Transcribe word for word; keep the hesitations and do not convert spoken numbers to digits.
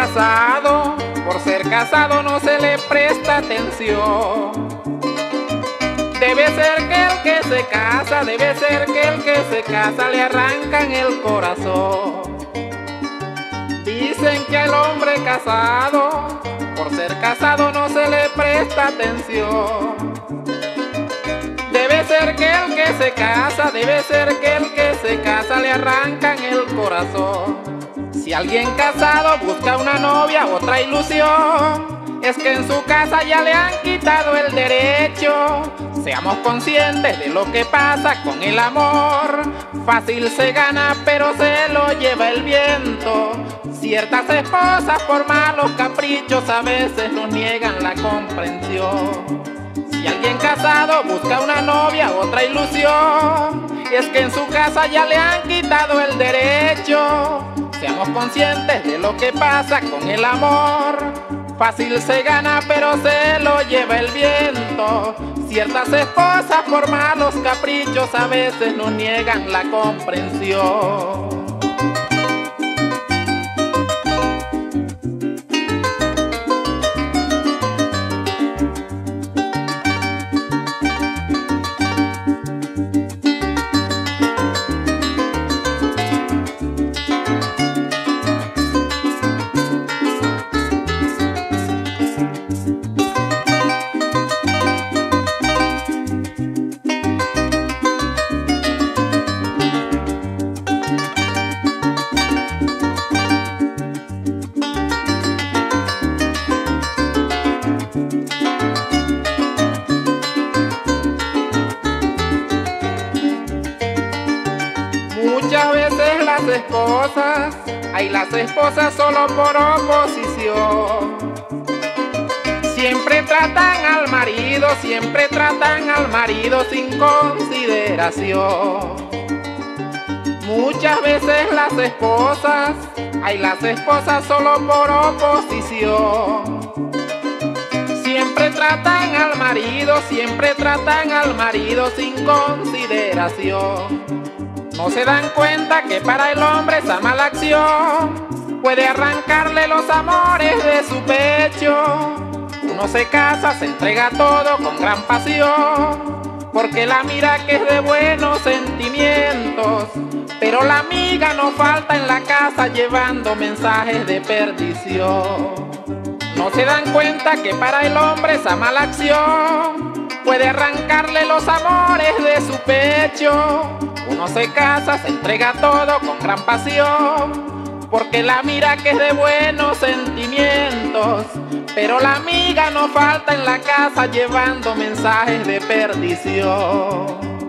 casado, por ser casado no se le presta atención. Debe ser que el que se casa, debe ser que el que se casa le arrancan el corazón. Dicen que al hombre casado, por ser casado no se le presta atención. Debe ser que el que se casa, debe ser que el que se casa le arrancan el corazón. Si alguien casado busca una novia, otra ilusión, es que en su casa ya le han quitado el derecho. Seamos conscientes de lo que pasa con el amor. Fácil se gana, pero se lo lleva el viento. Ciertas esposas por malos caprichos a veces nos niegan la comprensión. Si alguien casado busca una novia, otra ilusión, es que en su casa ya le han quitado el derecho. Seamos conscientes de lo que pasa con el amor. Fácil se gana, pero se lo lleva el viento. Ciertas esposas por malos caprichos a veces nos niegan la comprensión. Muchas veces las esposas, hay las esposas solo por oposición. Siempre tratan al marido, siempre tratan al marido sin consideración. Muchas veces las esposas, hay las esposas solo por oposición. Siempre tratan al marido, siempre tratan al marido sin consideración. No se dan cuenta que para el hombre esa mala acción puede arrancarle los amores de su pecho. Uno se casa, se entrega todo con gran pasión, porque la mira que es de buenos sentimientos. Pero la amiga no falta en la casa llevando mensajes de perdición. No se dan cuenta que para el hombre esa mala acción puede arrancarle los amores de su pecho. Uno se casa, se entrega todo con gran pasión, porque la mira que es de buenos sentimientos. Pero la amiga no falta en la casa llevando mensajes de perdición.